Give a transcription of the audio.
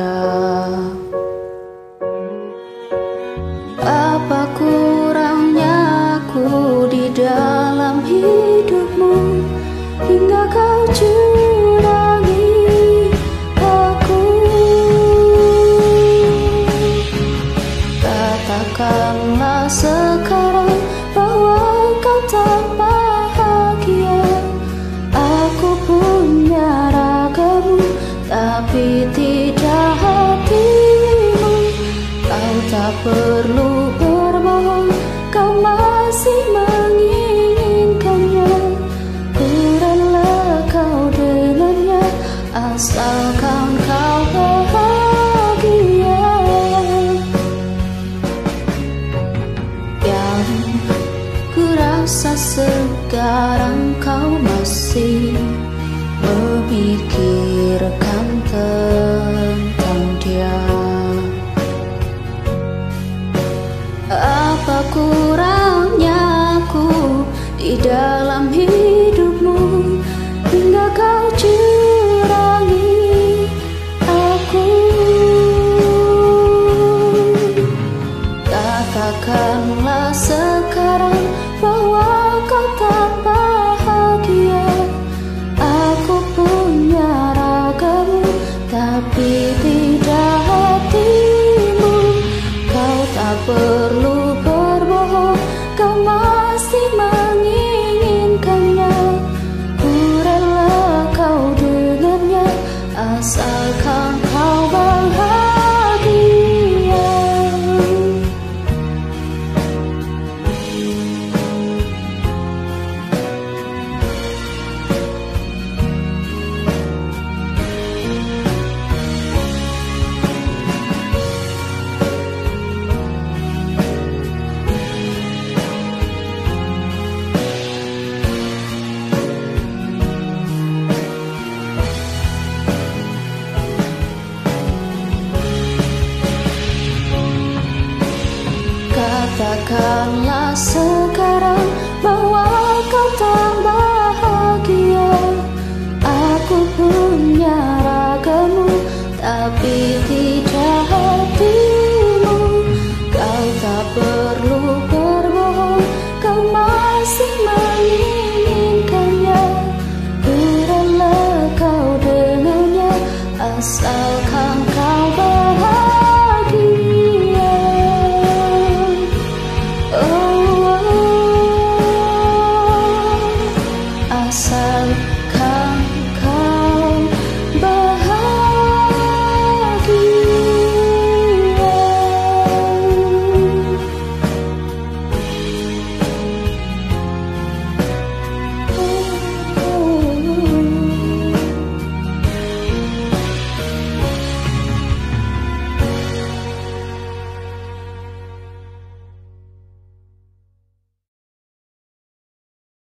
Apa kurangnya aku di dalam hidupmu hingga kau curangi aku? Katakanlah sekarang bahwa kau tak bahagia. Aku punya ragamu tapi tidak hatimu. Kau tak perlu berbohong, kau masih menginginkannya. Ku rela kau dengannya, asalkan kau bahagia. Yang ku rasa sekarang kau masih memikirkan tentang dia. Apa kurangnya aku di dalam hidupmu hingga kau curangi aku? Katakanlah sekarang bahwa kau tak bahagia. Aku punya ragamu tapi tidak hatimu. Kau tak perlu berbohong, kau masih menginginkannya. Ku rela kau dengannya, asalkan kau bahagia. Katakanlah sekarang bahwa kau tak bahagia. Aku punya ragamu tapi